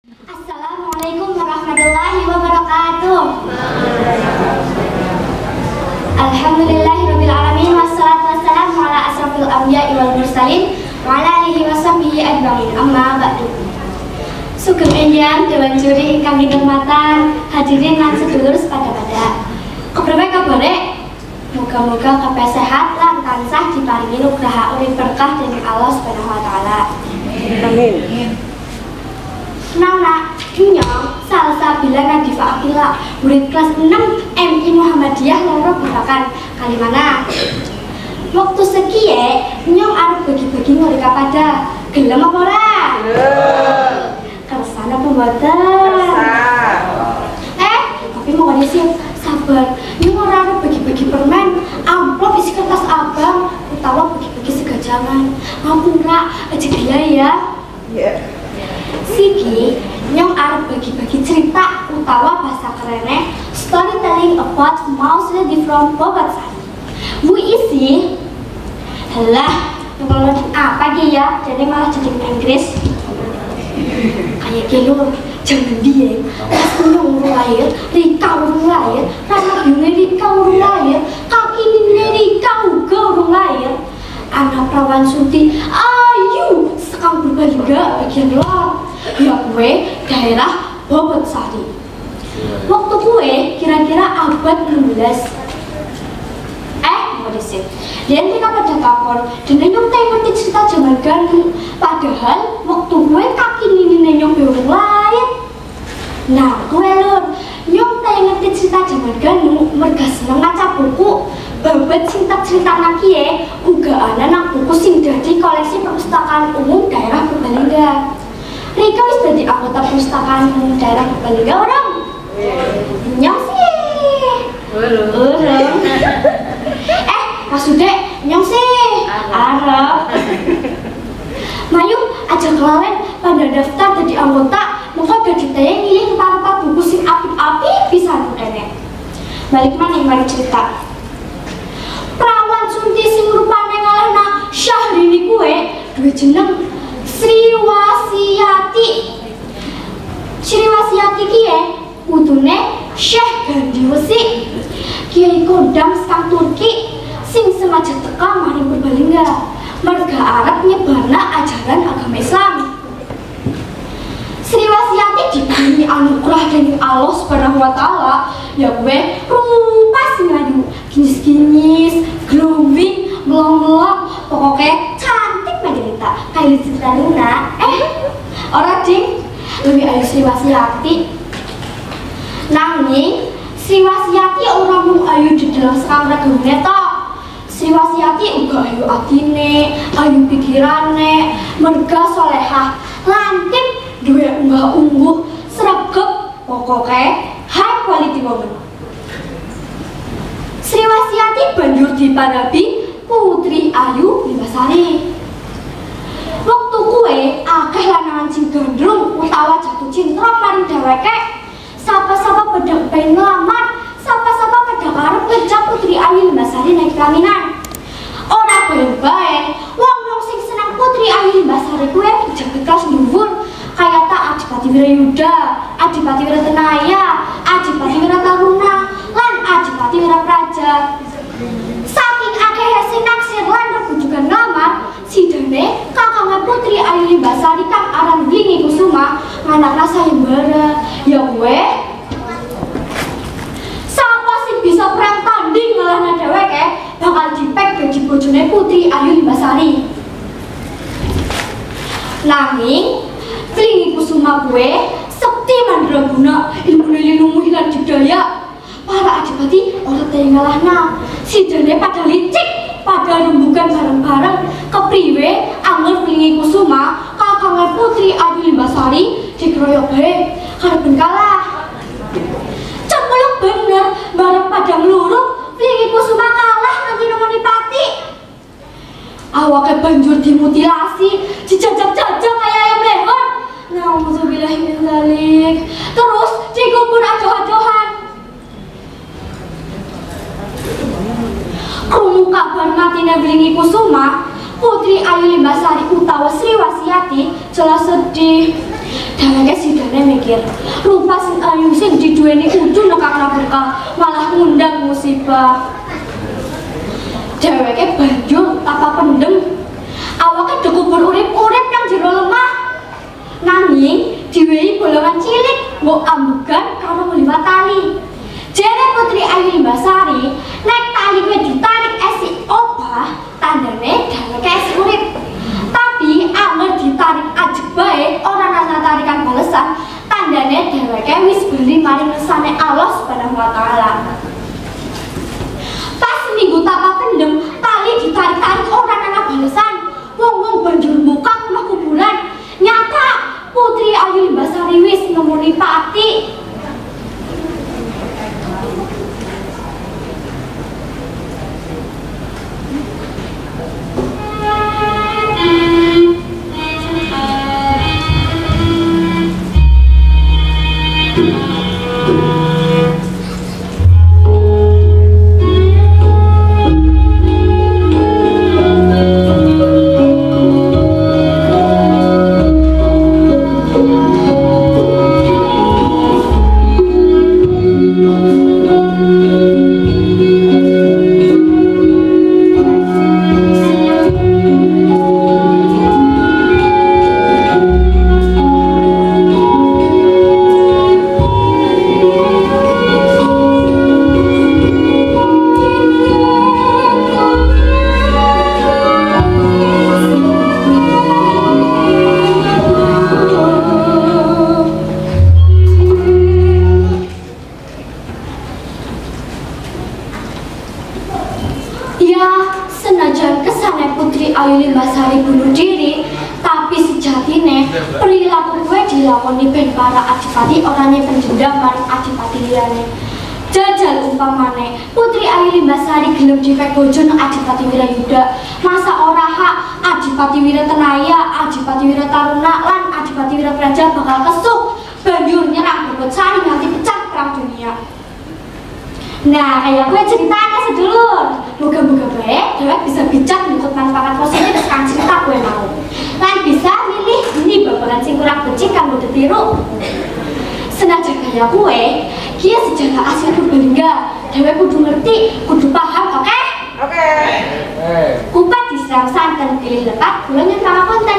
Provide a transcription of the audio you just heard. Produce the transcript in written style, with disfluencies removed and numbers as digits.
Assalamualaikum warahmatullahi wabarakatuh. Alhamdulillahirabbil alamin wassalatu wassalamu ala asrofil anbiya'i wal mursalin wa ala alihi washabbihi ajmain. Amma ba'du. Sugeng enjang dewan juri ingkang kinurmatan, hadirin lan sedulur sepada-pada. Kepriwe kabare? Moga-moga kabeh sehat lan tansah diparingi nugraha urip berkah dening Allah Subhanahu wa taala. Amin. Nana, Nyong, Salsa Bila Nadifa Akila, murid kelas 6 MI Muhammadiyah loro Babakan, Kalimana. Waktu sekiye, Nyong arep bagi-bagi ngurika pada gelem apa ora? Kersane apa mboten? Tapi mau disip, sabar. Nyong ora arep bagi-bagi permen, amplop isi kertas abang, utawa bagi-bagi segajangan. Ngapura aja gila ya. Siki, Nyong arep bagi-bagi cerita utawa bahasa kerennya storytelling about mouse lady from Bobatsari. Bu isi, halah, kalau apa dia ya? Jadi malah jadi Inggris. Kayak gitu, jangan dia. Pas Nyong lahir, Rika urung lahir, Rana Yune Rika urung lahir, Kang ini Rika uga urung lahir. Anak perawan Suti, ayu sekang berbangga bagian lor. Ya gue daerah Bobatsari. Waktu gue kira-kira abad 16. Mau disip. Dan kita pada takon, dan Nyong ngerti cerita zaman dahulu. Padahal waktu gue kaki nini Nyong belum lahir. Nah, gue lur, Nyong ngerti cerita zaman dahulu. Mereka seneng ngaca buku. Babat cerita nakie, uga ana nang buku sing dadi koleksi perpustakaan umum daerah Purbalingga. Rika wis dadi anggota perpustakaan umum daerah Purbalingga orang. Nyong sih. Urung. Maksudnya Nyong sih. Arep. Mayu aja kelalen pada daftar dadi anggota, mengko dadi tayang ngilih tanpa buku sing apik-apik pisan kene. Balik maning mari cerita. Perawan Sunti sing rupane ngalahna Syahrini kuwe duwe jeneng Sriwasiati. Sriwasiati kiye putune Syekh Gandiwesi, Kiai Kodam sang Turki sing semaja teka maring Purbalingga merga arep nyebarna ajaran agama Islam. Sriwasiati diberi anugerah dari Allah Subhanahu wa taala, ya gue rupa sing ayu, kinis-kinis, glowing, melong-melong, pokoknya cantik banget kayak cerita Luna. Orang ding lebih ayu Sriwasiati. Nanging Sriwasiati orang mung ayu di dalam sekang ragamane tok. Sriwasiati uga ayu atine, ayu pikirane, merga solehah, lantin, duwe unggah-ungguh, sregep, pokoknya high quality woman. Sriwasiati banjur dipadapi Putri Ayu Limbasari. Waktu kue akeh lanangan sing gandrung utawa jatuh cinta maring dheweke, sapa-sapa pada pengen ngelamar, sapa-sapa pada karep ngejak Putri Ayu Limbasari naik pelaminan. Ora bae-bae, wong sing seneng Putri Ayu Limbasari kue pejabat kelas dhuwur, kaya tak Adipati Wirayuda, Adipati Wiratenaya, Adipati Wirataruna, lan Adipati Wirapraja. Saking akeh sing naksir lan rebujukan ngamar, sidane kakangnya Putri Ayu Limbasari kang aran Blingi Kusuma nganakna sayembara. Ya gue sapa sing bisa perang tanding ngalahna dheweke bakal dipek dadi bojone Putri Ayu Limbasari. Nanging Blingi Kusuma gue sekti mandraguna, ilmune linumuh lan didaya. Para adipati ora tau ngalahna. Sidane pada licik, pada rembugan bareng-bareng. Kepriwe angger Blingi Kusuma kakangnya Putri Ayu Limbasari dikeroyok bae karepen kalah. Cempeluk bener bareng pada ngluruk Blingi Kusuma kalah nganti nemoni pati. Awake banjur dimutilasi, dijajak-jajak kaya ayam lehon. Nauzubillahi min dzalik. Terus dikubur adoh-adohan. Krungu kabar matine Blingi Kusuma, Putri Ayu Limbasari utawa Sriwasiati jelas sedih. Dheweke sidane mikir, rupa sing ayu sing diduweni kudu nekakna berkah, malah ngundang musibah. Dheweke banjur tanpa pendem, awake dikubur urip-urip nang jero lemah. Nanging diwehi bolongan cilik mbok ambegan karo ngliwat tali. Jere Putri Ayu Limbasari, nek tali kuwi ditarik esi obah, tandane dheweke esi urip. Tapi anger ditarik ajeg bae ora ana tarikan balesan, tandane dheweke wis beli maring ngersane Allah Subhanahu wa taala. Pas minggu tanpa pendem, tali ditarik-tarik ora ana balesan. Wong-wong banjur buka kena kuburan. Nyata Putri Ayu Limbasari wis nemoni pati. Ayu Limbasari bunuh diri, tapi sejatine perilaku gue dilakoni ben para adipati ora nyimpen dendam marang adipati liyane. Jajal umpamane Putri Ayu Limbasari gelem dipek bojo nang Adipati Wirayuda, masa ora hak Adipati Wiratenaya, Adipati Wirataruna lan Adipati Wirapraja bakal kesuk banjur nyerang Bobotsari nganti pecah perang dunia. Nah, kayak gue ceritanya sedulur. Moga-moga baik, dhewek bisa bijak untuk manfaat positif kang cerita gue mau. Lan bisa milih ini babagan sing kurang becik kanggo ditiru. Senajan kaya gue, kia sejarah asli Purbalingga. Dhewek kudu ngerti, kudu paham, oke? Oke. Kupat diserang santen pilih lekat, bulan yang sama konten.